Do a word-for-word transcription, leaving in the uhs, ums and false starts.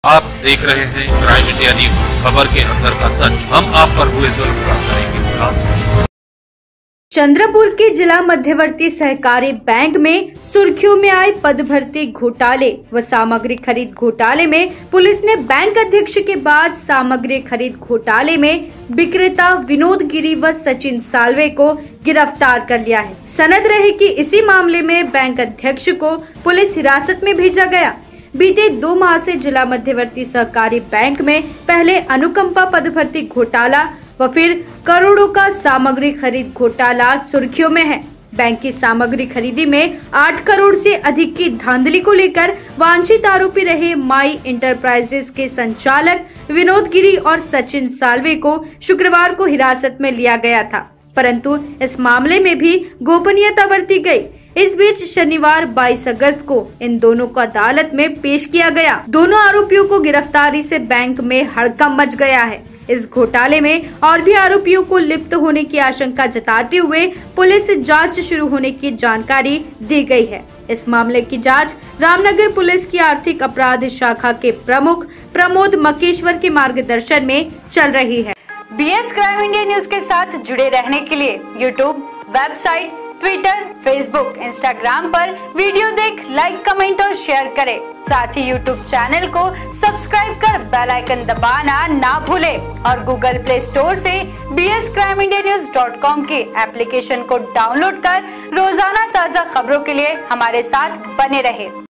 आप देख रहे हैं क्राइम इंडिया न्यूज, खबर के अंदर का सच। हम आप पर हुए जुल्म का करेंगे खुलासा। चंद्रपुर के जिला मध्यवर्ती सहकारी बैंक में सुर्खियों में आए पद भर्ती घोटाले व सामग्री खरीद घोटाले में पुलिस ने बैंक अध्यक्ष के बाद सामग्री खरीद घोटाले में विक्रेता विनोद गिरी व सचिन साल्वे को गिरफ्तार कर लिया है। सनद रहे कि इसी मामले में बैंक अध्यक्ष को पुलिस हिरासत में भेजा गया। बीते दो माह से जिला मध्यवर्ती सहकारी बैंक में पहले अनुकंपा पद भर्ती घोटाला व फिर करोड़ों का सामग्री खरीद घोटाला सुर्खियों में है। बैंक की सामग्री खरीदी में आठ करोड़ से अधिक की धांधली को लेकर वांछित आरोपी रहे माई इंटरप्राइजेस के संचालक विनोद गिरी और सचिन साल्वे को शुक्रवार को हिरासत में लिया गया था, परंतु इस मामले में भी गोपनीयता बरती गई। इस बीच शनिवार बाईस अगस्त को इन दोनों को अदालत में पेश किया गया। दोनों आरोपियों को गिरफ्तारी से बैंक में हड़कंप मच गया है। इस घोटाले में और भी आरोपियों को लिप्त होने की आशंका जताते हुए पुलिस जांच शुरू होने की जानकारी दी गई है। इस मामले की जांच रामनगर पुलिस की आर्थिक अपराध शाखा के प्रमुख प्रमोद मकेश्वर के मार्गदर्शन में चल रही है। B S crime India news के साथ जुड़े रहने के लिए YouTube, website, Twitter, Facebook, Instagram पर वीडियो देख लाइक, कमेंट और शेयर करें। साथ ही यूट्यूब चैनल को सब्सक्राइब कर बेल आइकन दबाना ना भूलें और गूगल प्ले स्टोर से B S crime India news dot com के एप्लीकेशन को डाउनलोड कर रोजाना ताज़ा खबरों के लिए हमारे साथ बने रहें।